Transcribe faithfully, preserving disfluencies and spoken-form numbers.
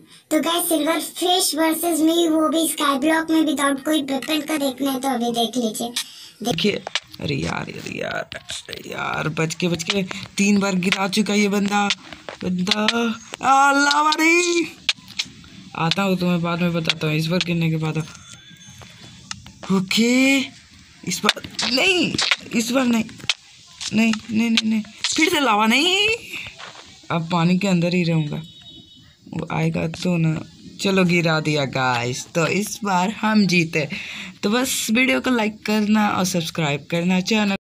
तो guys silver fish versus me, वो भी स्काई ब्लॉक में विदाउट कोई वेपन का देखना है तो अभी देख लीजिए। देखिए, अरे यार अरे यार अरे यार बच के बच के तीन बार गिरा चुका ये बंदा बंदा अल्लाह नहीं आता हूँ तुम्हें बाद में बताता हूँ, इस बार गिरने के बाद। ओके इस बार नहीं, इस बार नहीं नहीं नहीं नहीं नहीं फिर से लावा नहीं, अब पानी के अंदर ही रहूँगा, वो आएगा तो ना। चलो गिरा दिया गाइस, तो इस बार हम जीते। तो बस वीडियो को लाइक करना और सब्सक्राइब करना चैनल।